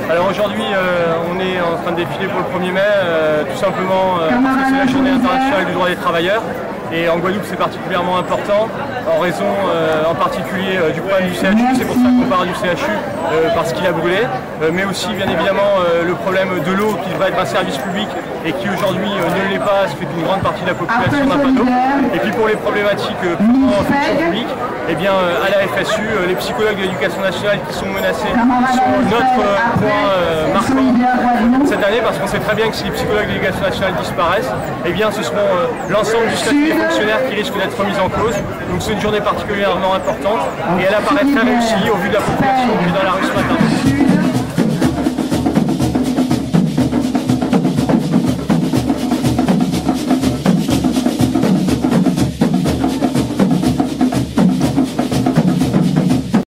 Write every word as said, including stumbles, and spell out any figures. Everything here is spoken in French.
Alors aujourd'hui, euh, on est en train de défiler pour le premier mai, euh, tout simplement euh, parce que c'est la journée internationale du droit des travailleurs. Et en Guadeloupe, c'est particulièrement important, en raison euh, en particulier euh, du problème du C H U, c'est pour ça qu'on parle du C H U, euh, parce qu'il a brûlé, euh, mais aussi bien évidemment euh, le problème de l'eau qui devrait être un service public et qui aujourd'hui euh, ne l'est pas, ce fait qu'une grande partie de la population n'a pas d'eau. Et puis pour les problématiques euh, en fonction publique, eh bien, euh, à la F S U, euh, les psychologues de l'éducation nationale qui sont menacés sont notre euh, point euh, marquant cette année, parce qu'on sait très bien que si les psychologues de l'éducation nationale disparaissent, eh bien ce seront euh, l'ensemble du statut des fonctionnaires qui risquent d'être remis en cause. Donc c'est une journée particulièrement importante et elle apparaît très réussie au vu de la